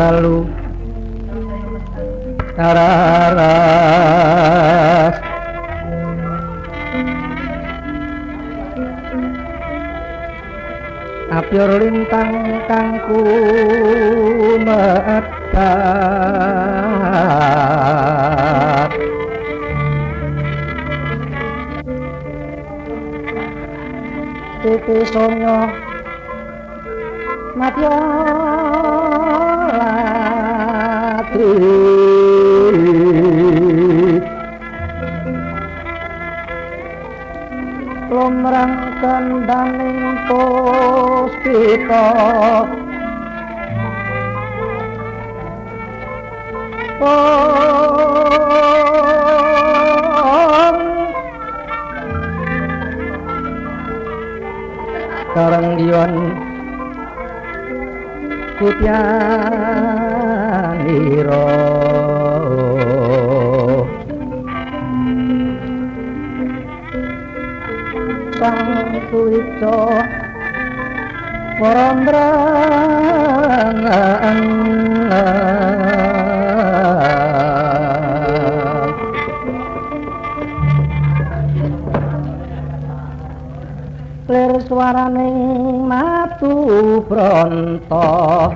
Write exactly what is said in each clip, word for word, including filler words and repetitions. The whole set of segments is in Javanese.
dalu tararas apyor lintang kang kumedat titi sonyo matyo latri lumrang kandaning puspita karanggiwan kutyaniro sang suico warambrangan lir swaraning matu pronto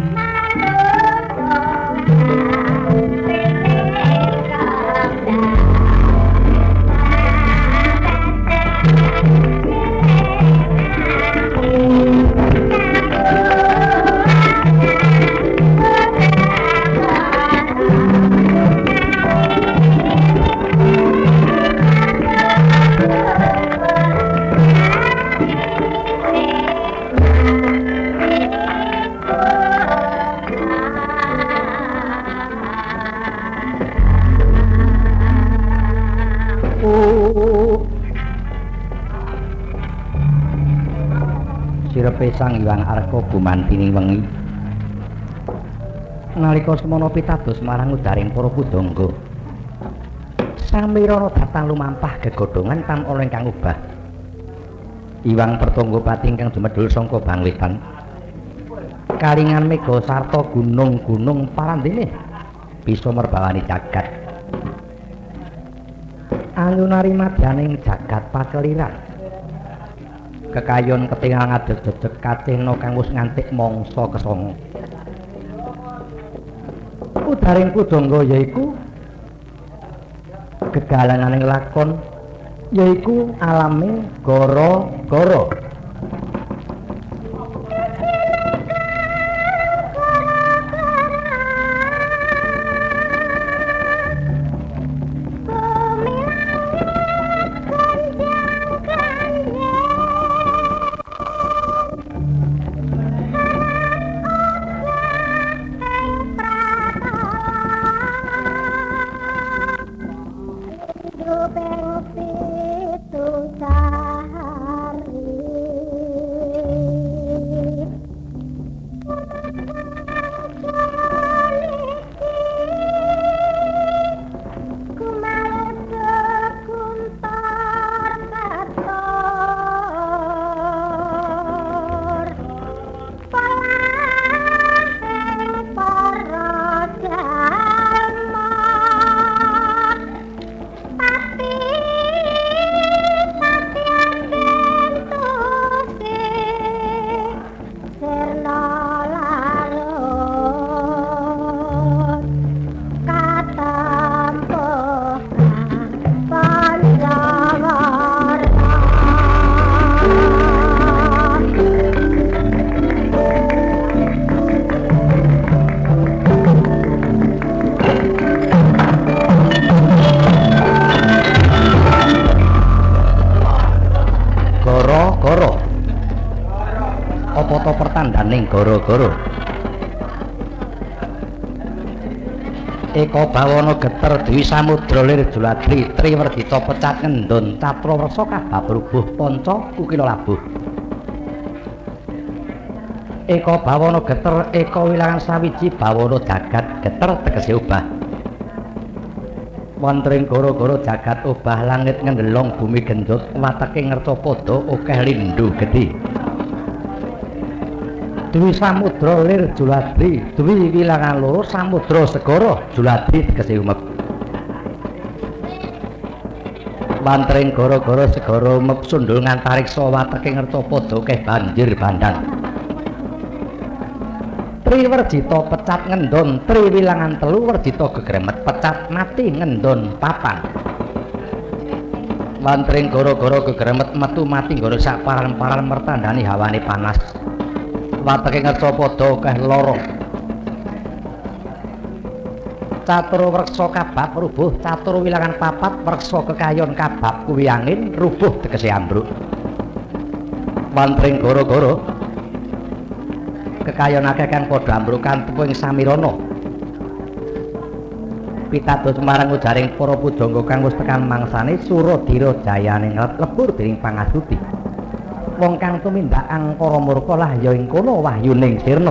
sirepe Sang Hyang Arka gumantining wengi nalika semana pitados marang udaring para kudangga Sang Mirana datang lumampah gegodhongan tan ana ingkang ubah Iwang Pertanggapati ingkang dumedul sangka Bangwetan kalingan mega sarta gunung-gunung parandene bisa merbawani jagat anyunari madyaning jagat pakeliran kekayon ketingal ngadeg-dedeg kacena kang wis ngantik mangsa kesanga udaring kudangga yaiku gegalananing lakon yaiku alame gara-gara pertandaning gara-gara Eka bawana geter Dwi Samudra lir Juladri Triwerdita pecat ngendon Caprawarsa kabah rubuh panca kukila labuh Eka bawana geter Eka wilangan sawiji bawana jagat geter tegese obah wonten gara-gara jagat obah langit ngendelong bumi gendut wateke ngerta padha akeh lindhu gedhe Dwi samudra lir Juladri, Dwi wilangan loro samudra segara Juladri tegese umeb. Wantring gara-gara segara umeb sundul ngantariksa wateke Ngertapada keh banjir bandang. Triwerjita pecat ngendon, Triwilangan telu Werjita gegremet pecat mati ngendon papan. Wantring gara-gara gegremet metu mati gara sak paran-paran mertandani hawane panas. Wateke Ngertapada keh lara. Catur wreksa kabab rubuh, catur wilangan papat wreksa kekayon kabab kuwi angin rubuh tegese ambruk. Wantring gara-gara kekayon akeh kang padha ambrukan tepung samirana. Pitados marang ujaring para pujangga kang wis tekan mangsane Suradira jayane lebur dening pangasuti. Wong kang tumindak angkara murka lah ya ing kono wahyuning sirna.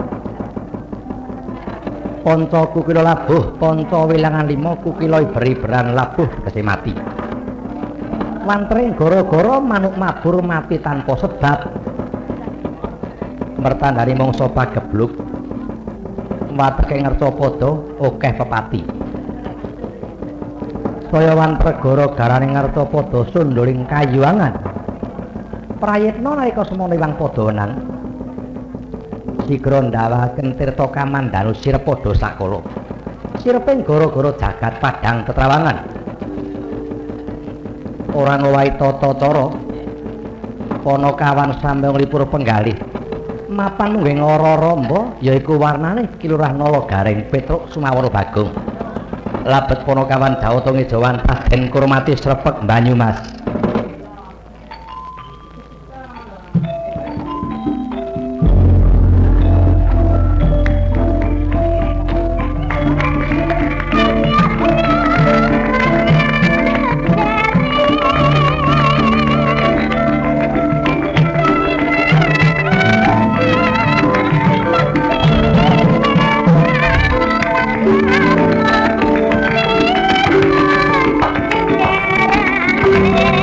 Panca kukila labuh, panca wilangan lima kukila iber-iberan labuh tegese mati. Wantring gara-gara manuk mabur mati tanpa sebab. Mertandani mangsa pagebluk. Wateke Ngertapada akeh pepati. Saya wanpregara garane Ngertapada sunduling kayuangan. Prayitna nalika semana ilang padha wenang. Sigra ndawahaken tirta kamandhanu Sirapada sakala. Sireping gara-gara jagat padhang tetrawangan. Ora ngowahi tata cara. Panakawan sampe nglipur penggalih. Mapan nungging ora ramba yaiku warnane kilurah nala garing Petruk Sumawara Bagong. Labet Panakawan Jawata ngejawan Raden Kurmati srepeg Banyumas. Yeah.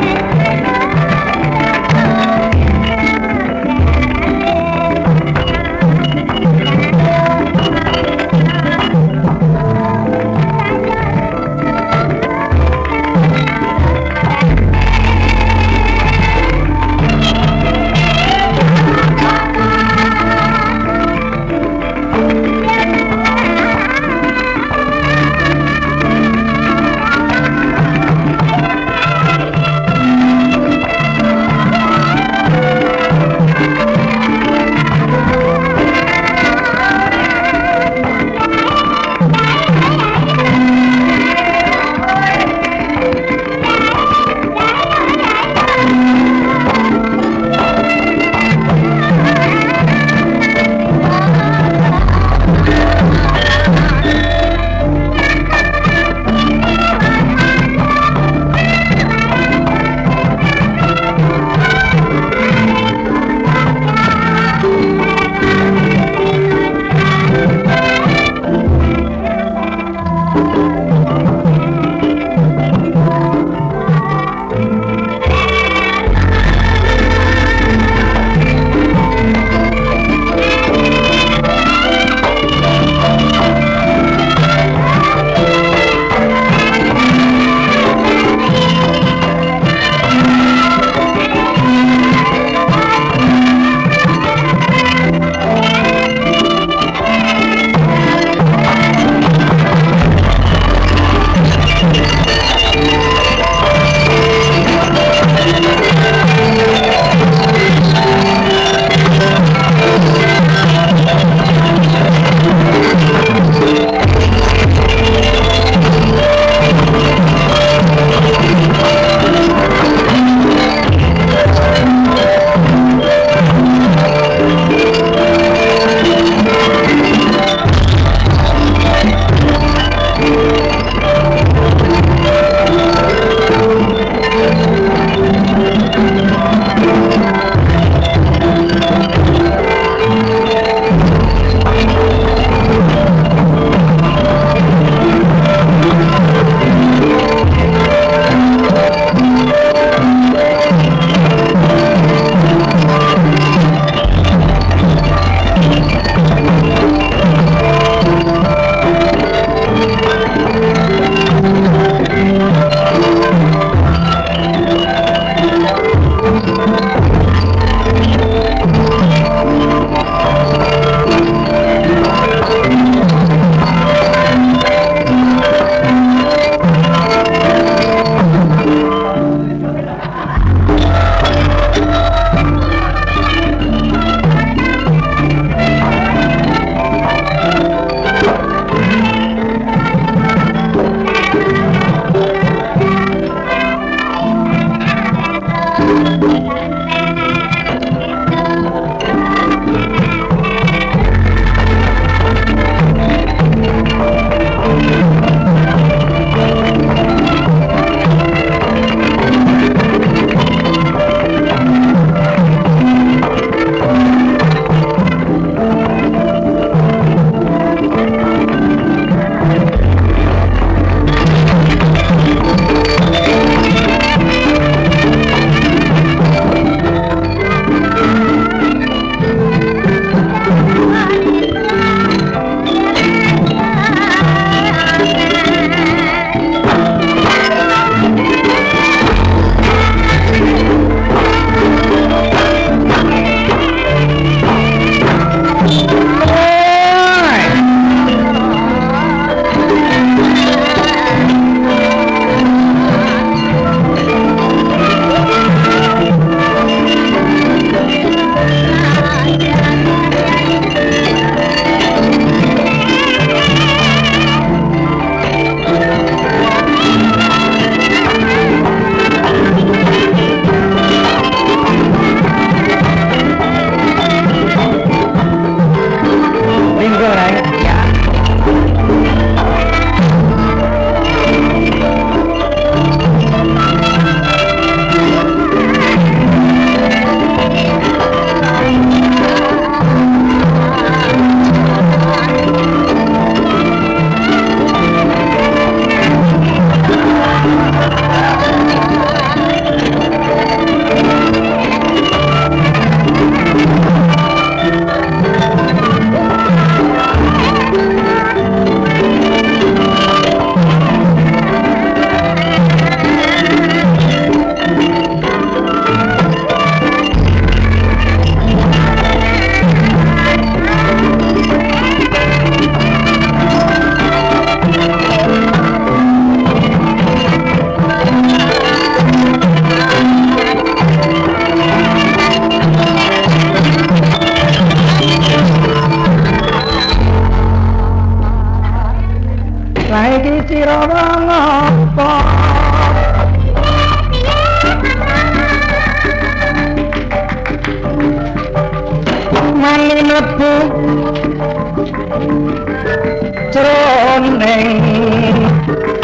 mlebu jroning